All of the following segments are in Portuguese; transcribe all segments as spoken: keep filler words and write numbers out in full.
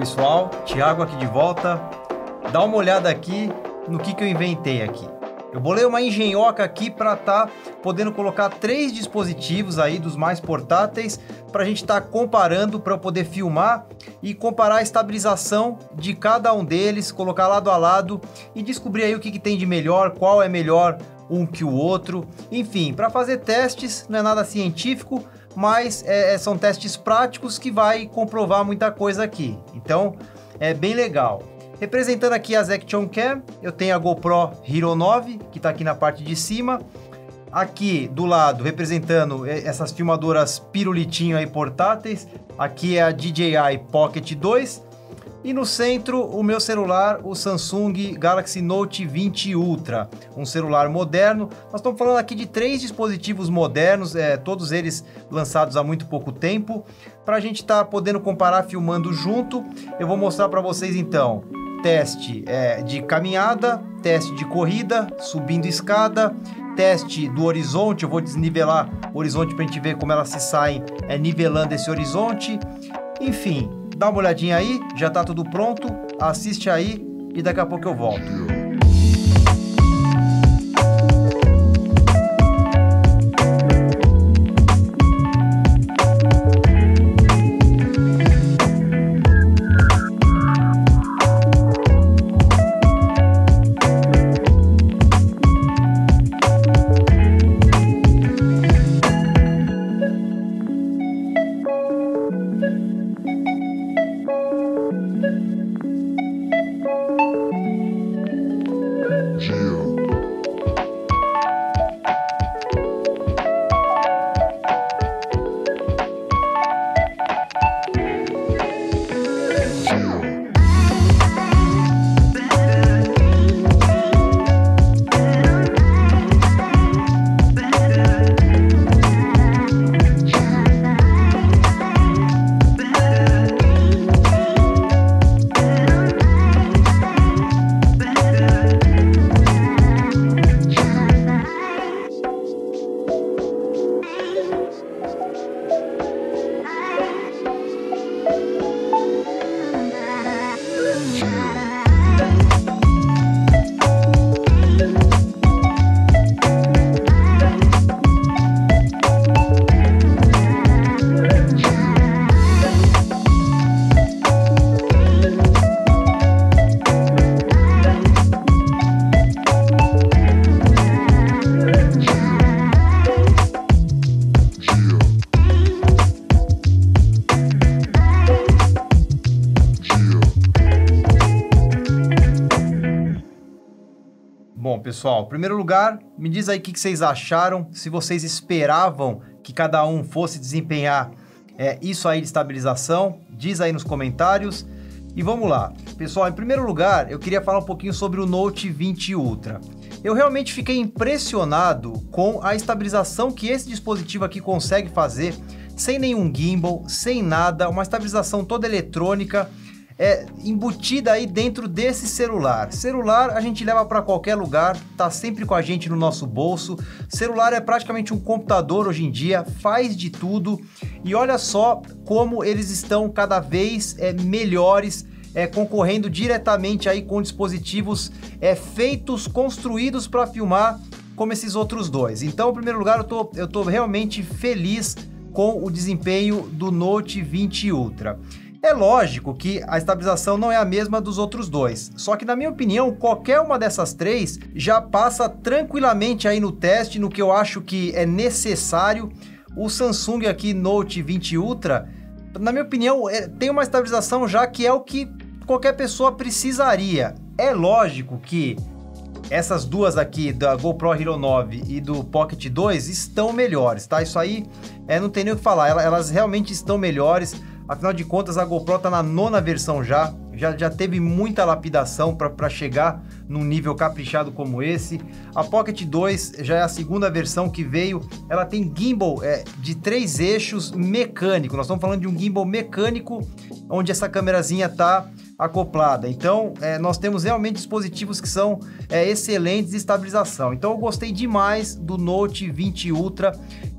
pessoal, Thiago aqui de volta. Dá uma olhada aqui no que, que eu inventei aqui. Eu bolei uma engenhoca aqui para estar tá podendo colocar três dispositivos aí dos mais portáteis para a gente estar tá comparando, para eu poder filmar e comparar a estabilização de cada um deles, colocar lado a lado e descobrir aí o que, que tem de melhor, qual é melhor um que o outro. Enfim, para fazer testes, não é nada científico, mas é, são testes práticos que vai comprovar muita coisa aqui. Então, é bem legal. Representando aqui as Action Cam, eu tenho a GoPro Hero nove, que está aqui na parte de cima. Aqui do lado, representando essas filmadoras pirulitinho aí portáteis. Aqui é a D J I Pocket dois. E no centro, o meu celular, o Samsung Galaxy Note vinte Ultra. Um celular moderno. Nós estamos falando aqui de três dispositivos modernos, é, todos eles lançados há muito pouco tempo. Para a gente estar tá podendo comparar filmando junto, eu vou mostrar para vocês então teste é, de caminhada, teste de corrida, subindo escada, teste do horizonte. Eu vou desnivelar o horizonte para a gente ver como elas se saem é, nivelando esse horizonte. Enfim, dá uma olhadinha aí, já tá tudo pronto, assiste aí e daqui a pouco eu volto. Bom, pessoal, em primeiro lugar, me diz aí o que, que vocês acharam, se vocês esperavam que cada um fosse desempenhar é, isso aí de estabilização, diz aí nos comentários. E vamos lá. Pessoal, em primeiro lugar, eu queria falar um pouquinho sobre o Note vinte Ultra. Eu realmente fiquei impressionado com a estabilização que esse dispositivo aqui consegue fazer, sem nenhum gimbal, sem nada, uma estabilização toda eletrônica, é embutida aí dentro desse celular. Celular a gente leva para qualquer lugar, tá sempre com a gente no nosso bolso. Celular é praticamente um computador hoje em dia, faz de tudo. E olha só como eles estão cada vez é, melhores, é, concorrendo diretamente aí com dispositivos é, feitos, construídos para filmar como esses outros dois. Então, em primeiro lugar, eu tô, eu tô realmente feliz com o desempenho do Note vinte Ultra. É lógico que a estabilização não é a mesma dos outros dois, só que na minha opinião, qualquer uma dessas três já passa tranquilamente aí no teste, no que eu acho que é necessário. O Samsung aqui Note vinte Ultra, na minha opinião, é, tem uma estabilização já que é o que qualquer pessoa precisaria. É lógico que essas duas aqui, da GoPro Hero nove e do Pocket dois, estão melhores, tá? Isso aí é, não tem nem o que falar, elas realmente estão melhores. Afinal de contas, a GoPro está na nona versão já, já, já teve muita lapidação para chegar num nível caprichado como esse. A Pocket dois já é a segunda versão que veio, ela tem gimbal é, de três eixos mecânico. Nós estamos falando de um gimbal mecânico, onde essa câmerazinha está acoplada. Então, é, nós temos realmente dispositivos que são é, excelentes de estabilização. Então, eu gostei demais do Note vinte Ultra.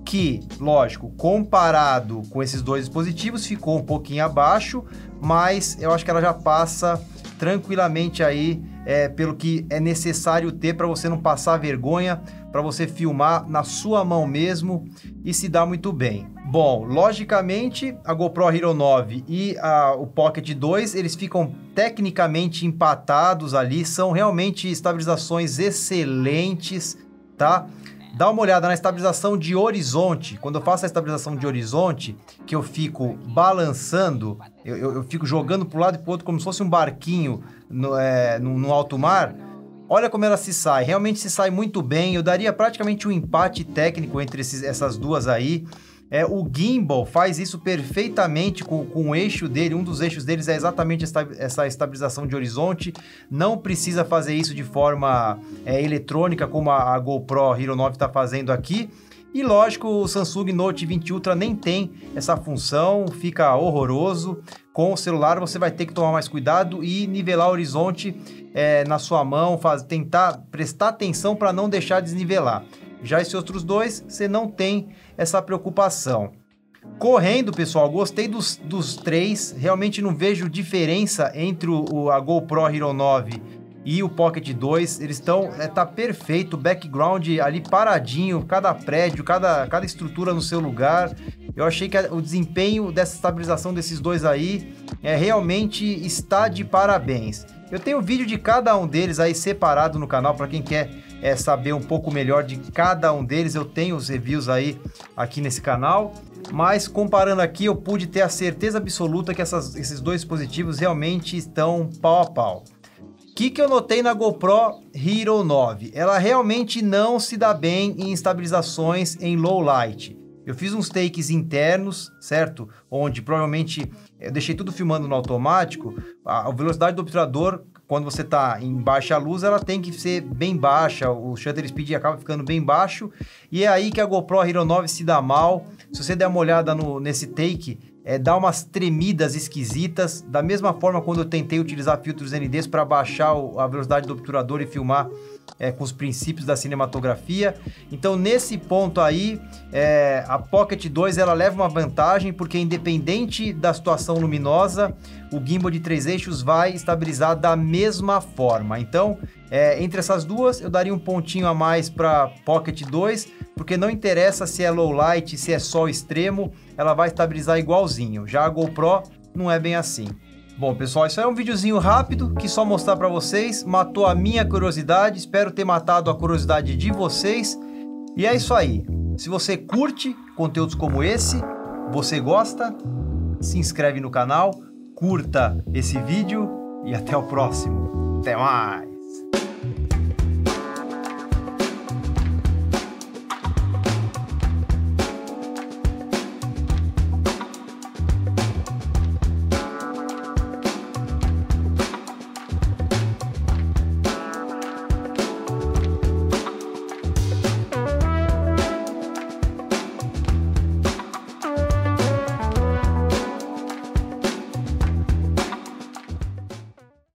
que, lógico, comparado com esses dois dispositivos, ficou um pouquinho abaixo, mas eu acho que ela já passa tranquilamente aí é, pelo que é necessário ter para você não passar vergonha, para você filmar na sua mão mesmo e se dar muito bem. Bom, logicamente, a GoPro Hero nove e a, o Pocket dois, eles ficam tecnicamente empatados ali, são realmente estabilizações excelentes, tá? Dá uma olhada na estabilização de horizonte. Quando eu faço a estabilização de horizonte, que eu fico balançando, eu, eu, eu fico jogando para um lado e para o outro como se fosse um barquinho no, é, no, no alto mar, olha como ela se sai. Realmente se sai muito bem. Eu daria praticamente um empate técnico entre esses, essas duas aí. É, o gimbal faz isso perfeitamente com, com o eixo dele, um dos eixos deles é exatamente esta, essa estabilização de horizonte, não precisa fazer isso de forma é, eletrônica como a, a GoPro Hero nove está fazendo aqui, e lógico, o Samsung Note vinte Ultra nem tem essa função, fica horroroso. Com o celular você vai ter que tomar mais cuidado e nivelar o horizonte é, na sua mão, faz, tentar prestar atenção para não deixar desnivelar. Já esses outros dois, você não tem essa preocupação. Correndo, pessoal, gostei dos, dos três. Realmente não vejo diferença entre o, o, a GoPro Hero nove e o Pocket dois. Eles estão... É, tá perfeito, o background ali paradinho, cada prédio, cada, cada estrutura no seu lugar. Eu achei que a, o desempenho dessa estabilização desses dois aí é, realmente está de parabéns. Eu tenho vídeo de cada um deles aí separado no canal, para quem quer é, saber um pouco melhor de cada um deles. Eu tenho os reviews aí aqui nesse canal, mas comparando aqui eu pude ter a certeza absoluta que essas, esses dois dispositivos realmente estão pau a pau. O que, que eu notei na GoPro Hero nove? Ela realmente não se dá bem em estabilizações em low light. Eu fiz uns takes internos, certo? Onde provavelmente eu deixei tudo filmando no automático. A velocidade do obturador, quando você está em baixa luz, ela tem que ser bem baixa. O shutter speed acaba ficando bem baixo. E é aí que a GoPro Hero nove se dá mal. Se você der uma olhada no, nesse take, é, dá umas tremidas esquisitas. Da mesma forma, quando eu tentei utilizar filtros N Ds para baixar o, a velocidade do obturador e filmar É, com os princípios da cinematografia. Então, nesse ponto aí, é, a Pocket dois ela leva uma vantagem, porque independente da situação luminosa, o gimbal de três eixos vai estabilizar da mesma forma. Então, é, entre essas duas, eu daria um pontinho a mais para Pocket dois, porque não interessa se é low light, se é sol extremo, ela vai estabilizar igualzinho. Já a GoPro não é bem assim. Bom, pessoal, isso é um videozinho rápido que só mostrar para vocês, matou a minha curiosidade, espero ter matado a curiosidade de vocês. E é isso aí. Se você curte conteúdos como esse, você gosta, se inscreve no canal, curta esse vídeo e até o próximo. Até mais!